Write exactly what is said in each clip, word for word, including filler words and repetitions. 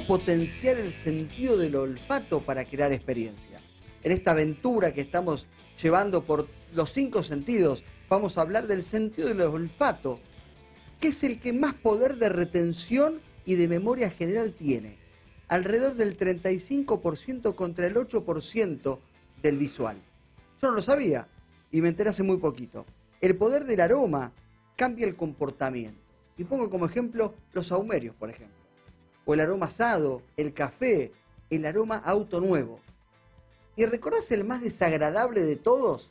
potenciar el sentido del olfato para crear experiencia. En esta aventura que estamos llevando por los cinco sentidos, vamos a hablar del sentido del olfato, que es el que más poder de retención y de memoria general tiene. Alrededor del treinta y cinco por ciento contra el ocho por ciento del visual. Yo no lo sabía y me enteré hace muy poquito. El poder del aroma cambia el comportamiento. Y pongo como ejemplo los sahumerios, por ejemplo. O el aroma asado, el café, el aroma a auto nuevo. ¿Y recordás el más desagradable de todos?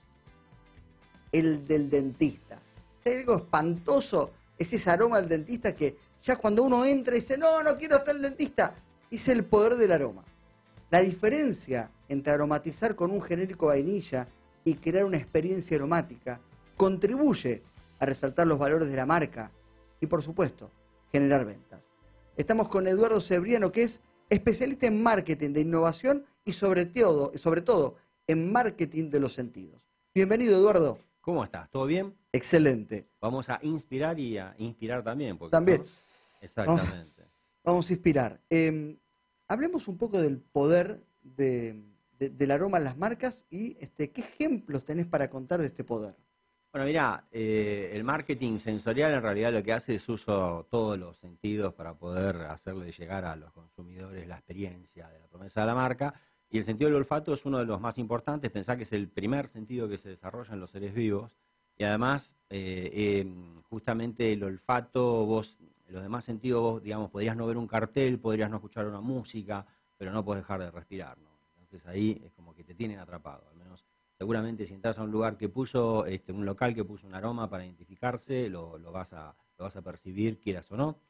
El del dentista. Si hay algo espantoso, es ese aroma del dentista que ya cuando uno entra y dice, no, no quiero estar el dentista. Es el poder del aroma. La diferencia entre aromatizar con un genérico vainilla y crear una experiencia aromática contribuye a resaltar los valores de la marca y, por supuesto, generar ventas. Estamos con Eduardo Cebriano, que es especialista en marketing de innovación y sobre todo, sobre todo en marketing de los sentidos. Bienvenido, Eduardo. ¿Cómo estás? ¿Todo bien? Excelente. Vamos a inspirar y a inspirar también. Porque, también. ¿no? Exactamente. Vamos, vamos a inspirar. Eh, hablemos un poco del poder de, de, del aroma en las marcas y este, qué ejemplos tenés para contar de este poder. Bueno, mirá, eh, el marketing sensorial en realidad lo que hace es uso todos los sentidos para poder hacerle llegar a los consumidores la experiencia de la promesa de la marca. Y el sentido del olfato es uno de los más importantes. Pensá que es el primer sentido que se desarrolla en los seres vivos. Y además, eh, eh, justamente el olfato, vos, los demás sentidos, vos, digamos, podrías no ver un cartel, podrías no escuchar una música, pero no podés dejar de respirar, ¿no? Entonces ahí es como que te tienen atrapado, al menos. Seguramente si entras a un lugar que puso, este, un local que puso un aroma para identificarse, lo, lo, vas a, lo vas a percibir, quieras o no.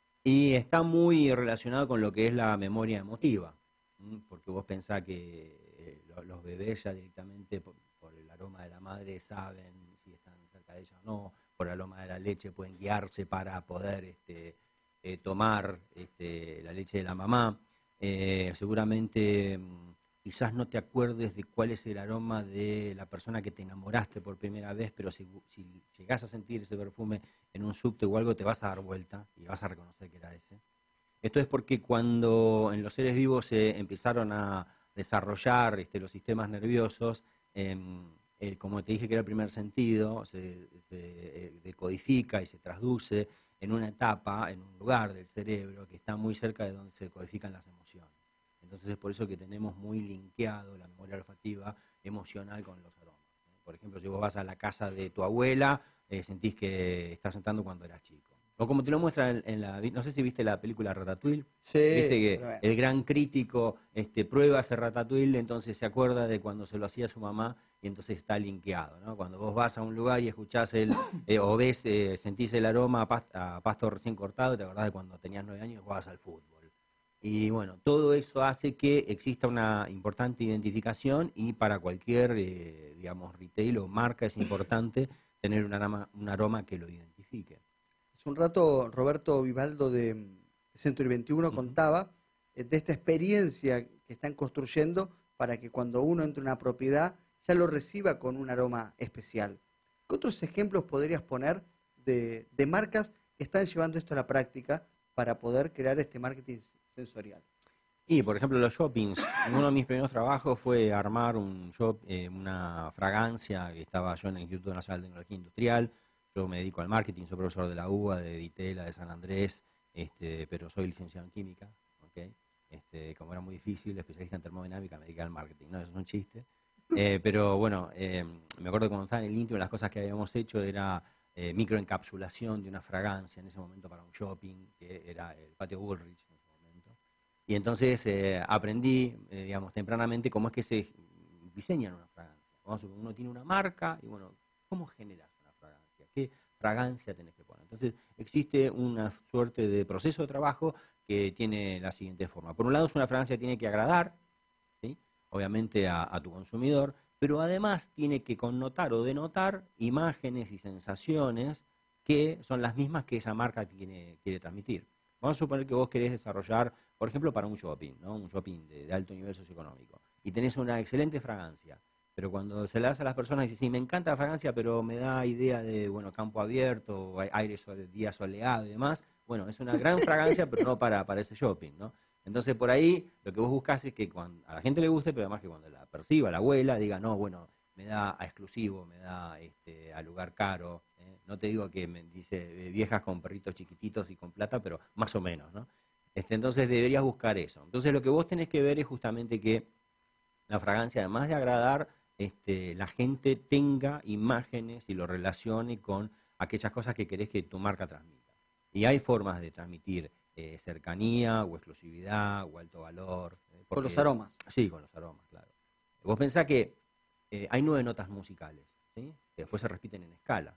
Y está muy relacionado con lo que es la memoria emotiva, ¿m? Porque vos pensás que eh, los bebés ya directamente por, por el aroma de la madre saben si están cerca de ella o no, por el aroma de la leche pueden guiarse para poder este, eh, tomar este, la leche de la mamá. Eh, seguramente... Quizás no te acuerdes de cuál es el aroma de la persona que te enamoraste por primera vez, pero si, si llegás a sentir ese perfume en un subte o algo, te vas a dar vuelta y vas a reconocer que era ese. Esto es porque cuando en los seres vivos se empezaron a desarrollar este, los sistemas nerviosos, eh, eh, como te dije que era el primer sentido, se, se eh, decodifica y se traduce en una etapa, en un lugar del cerebro que está muy cerca de donde se codifican las emociones. Entonces es por eso que tenemos muy linkeado la memoria olfativa emocional con los aromas. Por ejemplo, si vos vas a la casa de tu abuela, eh, sentís que estás sentando cuando eras chico. O como te lo muestra en, en la... No sé si viste la película Ratatouille. Sí. Viste que Bueno. el gran crítico este, prueba ese Ratatouille, entonces se acuerda de cuando se lo hacía su mamá y entonces está linkeado, ¿no? Cuando vos vas a un lugar y escuchás el... Eh, o ves, eh, sentís el aroma a, past a pasto recién cortado, te acordás de cuando tenías nueve años y jugabas al fútbol. Y bueno, todo eso hace que exista una importante identificación y para cualquier, eh, digamos, retail o marca es importante tener un aroma, un aroma que lo identifique. Hace un rato Roberto Vivaldo de Century veintiuno uh-huh. contaba eh, de esta experiencia que están construyendo para que cuando uno entre a una propiedad ya lo reciba con un aroma especial. ¿Qué otros ejemplos podrías poner de, de marcas que están llevando esto a la práctica para poder crear este marketing sensorial? Y, por ejemplo, los shoppings. Uno de mis primeros trabajos fue armar un shop, eh, una fragancia que estaba yo en el Instituto Nacional de Tecnología Industrial. Yo me dedico al marketing, soy profesor de la U B A, de Ditela, de San Andrés, este, pero soy licenciado en química, ¿okay? Este, como era muy difícil, especialista en termodinámica, me dediqué al marketing. No, eso es un chiste. Eh, pero bueno, eh, me acuerdo que cuando estaba en el íntimo, las cosas que habíamos hecho era eh, microencapsulación de una fragancia en ese momento para un shopping, que era el Patio Bullrich. Y entonces eh, aprendí, eh, digamos, tempranamente cómo es que se diseñan una fragancia. Uno tiene una marca y, bueno, ¿cómo generas una fragancia? ¿Qué fragancia tenés que poner? Entonces, existe una suerte de proceso de trabajo que tiene la siguiente forma. Por un lado, es una fragancia que tiene que agradar, ¿sí? Obviamente, a, a tu consumidor, pero además tiene que connotar o denotar imágenes y sensaciones que son las mismas que esa marca tiene, quiere transmitir. Vamos a suponer que vos querés desarrollar, por ejemplo, para un shopping, ¿no? Un shopping de, de alto nivel socioeconómico. Y tenés una excelente fragancia. Pero cuando se la das a las personas, dices, sí, me encanta la fragancia, pero me da idea de, bueno, campo abierto, aire, sole, día soleado y demás. Bueno, es una gran fragancia, pero no para, para ese shopping, ¿no? Entonces, por ahí, lo que vos buscás es que cuando, a la gente le guste, pero además que cuando la perciba la abuela, diga, no, bueno, me da a exclusivo, me da este, a lugar caro. ¿eh? No te digo que me dice eh, viejas con perritos chiquititos y con plata, pero más o menos, ¿no? Este, entonces, deberías buscar eso. Entonces, lo que vos tenés que ver es justamente que la fragancia, además de agradar, este, la gente tenga imágenes y lo relacione con aquellas cosas que querés que tu marca transmita. Y hay formas de transmitir eh, cercanía o exclusividad o alto valor. Eh, porque, con los aromas. Sí, con los aromas, claro. Vos pensás que eh, hay nueve notas musicales, ¿sí? Que después se repiten en escala.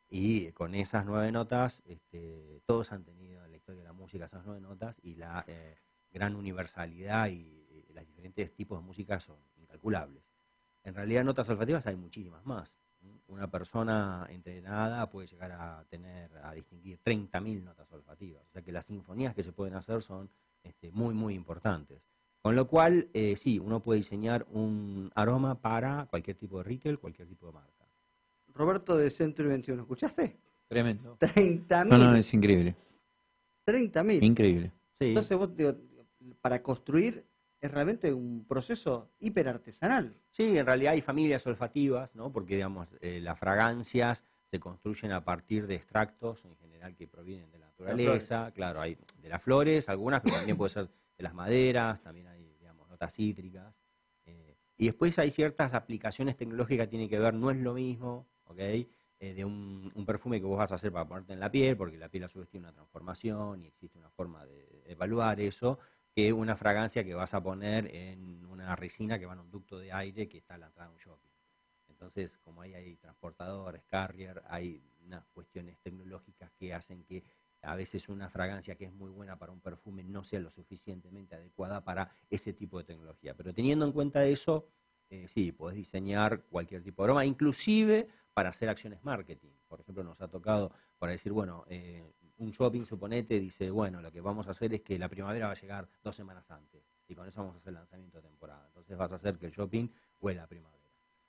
Y con esas nueve notas, este, todos han tenido en la historia de la música esas nueve notas y la eh, gran universalidad y eh, los diferentes tipos de música son incalculables. En realidad, notas olfativas hay muchísimas más. Una persona entrenada puede llegar a tener, a distinguir treinta mil notas olfativas. O sea que las sinfonías que se pueden hacer son este, muy, muy importantes. Con lo cual, eh, sí, uno puede diseñar un aroma para cualquier tipo de retail, cualquier tipo de marca. Roberto de Century veintiuno, ¿escuchaste? Tremendo. treinta mil. No, no, es increíble. treinta mil. Increíble. Sí. Entonces, vos, digo, para construir es realmente un proceso hiperartesanal. Sí, en realidad hay familias olfativas, ¿no? Porque, digamos, eh, las fragancias se construyen a partir de extractos, en general, que provienen de la naturaleza. Claro, hay de las flores, algunas, pero también puede ser de las maderas, también hay, digamos, notas cítricas. Eh, y después hay ciertas aplicaciones tecnológicas que tienen que ver, no es lo mismo, ¿ok? Eh, de un, un perfume que vos vas a hacer para ponerte en la piel, porque la piel a su vez tiene una transformación y existe una forma de, de evaluar eso, que una fragancia que vas a poner en una resina que va en un ducto de aire que está a la entrada de un shopping. Entonces, como ahí hay transportadores, carrier, hay unas cuestiones tecnológicas que hacen que a veces una fragancia que es muy buena para un perfume no sea lo suficientemente adecuada para ese tipo de tecnología. Pero teniendo en cuenta eso, eh, sí, podés diseñar cualquier tipo de aroma, inclusive para hacer acciones marketing. Por ejemplo, nos ha tocado para decir, bueno, eh, un shopping, suponete, dice, bueno, lo que vamos a hacer es que la primavera va a llegar dos semanas antes y con eso vamos a hacer el lanzamiento de temporada. Entonces vas a hacer que el shopping huela a primavera.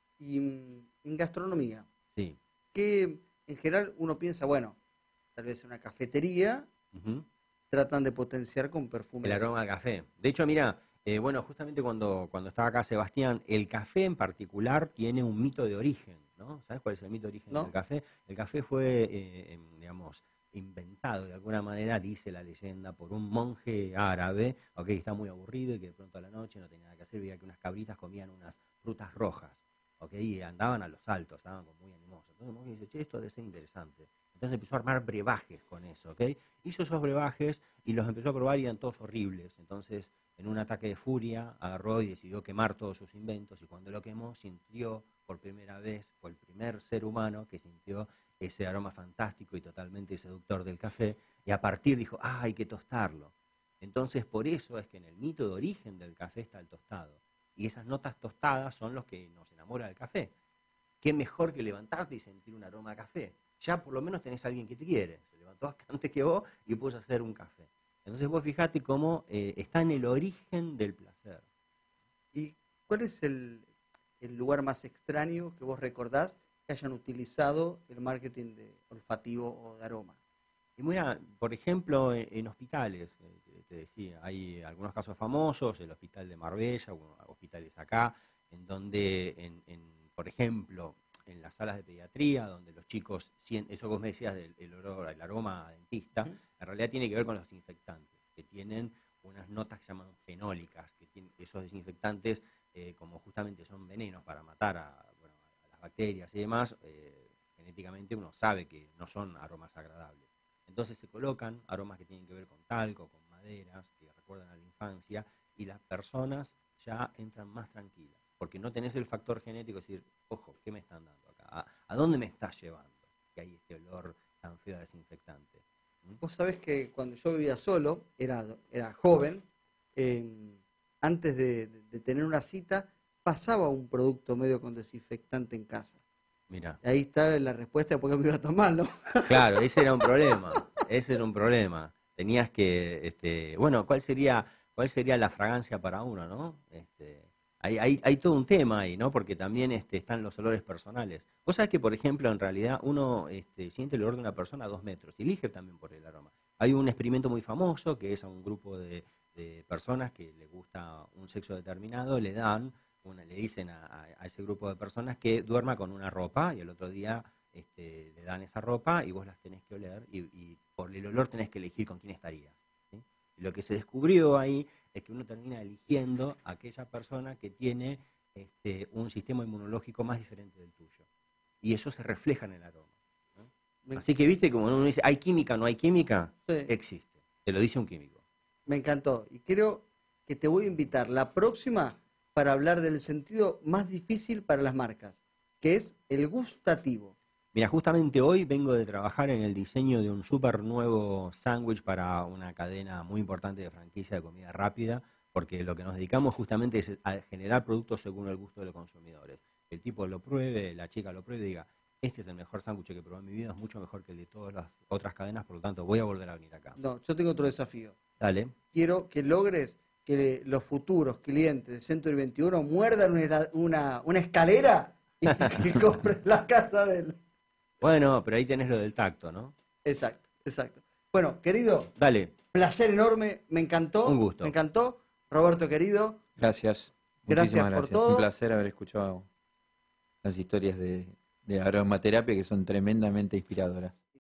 Y mm, en gastronomía, Sí. que en general uno piensa, bueno, tal vez en una cafetería Uh-huh. tratan de potenciar con perfume. El aroma al café. De hecho, mira, eh, bueno, justamente cuando, cuando estaba acá Sebastián, el café en particular tiene un mito de origen, ¿no? ¿Sabes cuál es el mito de origen ¿No? del café? El café fue, eh, em, digamos, inventado de alguna manera, dice la leyenda, por un monje árabe, ok, está muy aburrido y que de pronto a la noche no tenía nada que hacer, veía que unas cabritas comían unas frutas rojas, ok, y andaban a los saltos, estaban como muy animosos. Entonces el monje dice, che, esto debe ser interesante. Entonces empezó a armar brebajes con eso, ¿ok? Hizo esos brebajes y los empezó a probar y eran todos horribles. Entonces, en un ataque de furia, agarró y decidió quemar todos sus inventos y cuando lo quemó, sintió por primera vez, fue el primer ser humano que sintió ese aroma fantástico y totalmente seductor del café y a partir dijo, ah, hay que tostarlo. Entonces, por eso es que en el mito de origen del café está el tostado. Y esas notas tostadas son los que nos enamora del café. Qué mejor que levantarte y sentir un aroma a café. Ya por lo menos tenés a alguien que te quiere. Se levantó antes que vos y puedes hacer un café. Entonces vos fijate cómo eh, está en el origen del placer. ¿Y cuál es el, el lugar más extraño que vos recordás que hayan utilizado el marketing de olfativo o de aroma? Y mira, por ejemplo, en, en hospitales, eh, te, te decía, hay algunos casos famosos, el hospital de Marbella, o hospitales acá, en donde, en, en, por ejemplo, en las salas de pediatría, donde los chicos, eso que vos me decías del el olor, el aroma a dentista, uh-huh. En realidad tiene que ver con los desinfectantes, que tienen unas notas que se llaman fenólicas, que tienen esos desinfectantes, eh, como justamente son venenos para matar a, bueno, a las bacterias y demás, eh, genéticamente uno sabe que no son aromas agradables. Entonces se colocan aromas que tienen que ver con talco, con maderas, que recuerdan a la infancia, y las personas ya entran más tranquilas, porque no tenés el factor genético, es decir, ojo, ¿qué me están dando acá? ¿A, a dónde me estás llevando? Que hay este olor tan feo a desinfectante. ¿Mm? Vos sabés que cuando yo vivía solo, era, era joven, eh, antes de, de, de tener una cita, pasaba un producto medio con desinfectante en casa. Mirá. Ahí está la respuesta de por qué me iba a tomarlo. Claro, ese era un problema, ese era un problema. Tenías que, este, bueno, ¿cuál sería, cuál sería la fragancia para uno, no? Este, hay, hay, hay todo un tema ahí, ¿no? Porque también este, están los olores personales. Vos sabés que, por ejemplo, en realidad uno este, siente el olor de una persona a dos metros y elige también por el aroma. Hay un experimento muy famoso que es a un grupo de, de personas que les gusta un sexo determinado, le dan, una, le dicen a, a ese grupo de personas que duerma con una ropa y el otro día este, le dan esa ropa y vos las tenés que oler y, y por el olor tenés que elegir con quién estarías. ¿Sí? Y lo que se descubrió ahí es que uno termina eligiendo a aquella persona que tiene este, un sistema inmunológico más diferente del tuyo. Y eso se refleja en el aroma. ¿No? Así que viste, como uno dice, ¿hay química o no hay química? Sí. Existe. Te lo dice un químico. Me encantó. Y creo que te voy a invitar la próxima para hablar del sentido más difícil para las marcas, que es el gustativo. Mira, justamente hoy vengo de trabajar en el diseño de un súper nuevo sándwich para una cadena muy importante de franquicia de comida rápida, porque lo que nos dedicamos justamente es a generar productos según el gusto de los consumidores. El tipo lo pruebe, la chica lo pruebe y diga, este es el mejor sándwich que probé en mi vida, es mucho mejor que el de todas las otras cadenas, por lo tanto voy a volver a venir acá. No, yo tengo otro desafío. Dale. Quiero que logres que los futuros clientes de Century veintiuno muerdan una, una, una escalera y que compren la casa de él. Bueno, pero ahí tenés lo del tacto, ¿no? Exacto, exacto. Bueno, querido, dale. Placer enorme, me encantó. Un gusto. Me encantó. Roberto, querido. Gracias. Gracias Muchísimas por gracias. todo. Un placer haber escuchado las historias de, de aromaterapia que son tremendamente inspiradoras.